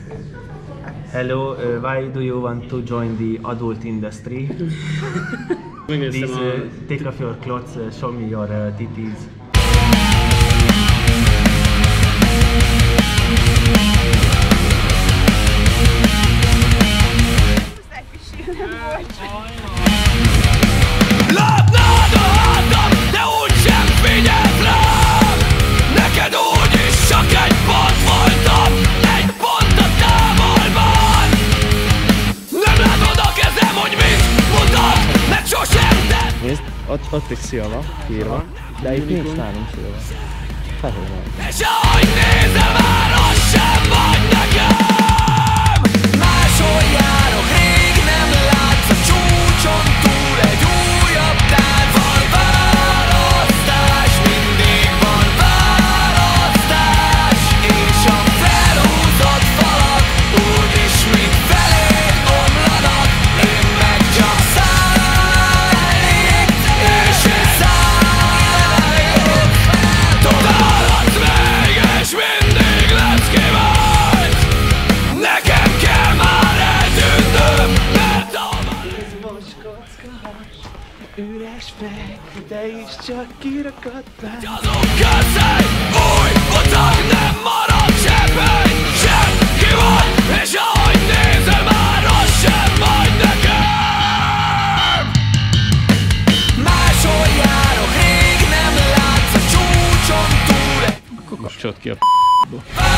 Hello, why do you want to join the adult industry? Please take off your clothes, show me your titties. Látnád a hátam, de úgysem figyelsz rám. Neked úgyis csak egy pont voltam, egy pont a távolban. Nem látod a kezem, hogy mit mutat, mert sosem tett. Nézd, ott is szilva, írva, de itt nincs nálunk szilva. Fehér van. És ahogy nézel, már az sem vagy nekem. Máshol járok, rég nem látsz a csúcson túl egy újabb tár. Van választás, mindig van választás. És a felhúzott falak úgyis mind feléd omlanak. Én meg csak szállnék, és én szállnék. Továbbadsz meg, és mindig lesz ki vagy. Nekem kell már eltűnnöm, mert a Üres meg, de is csak kirakadtál. azok közé új utak, nem marad sebből, senki vagy. És ahogy nézel, már az sem vagy nekem. Máshol járok, rég nem látsz a csúcson túl. Akkor kapcsolt ki a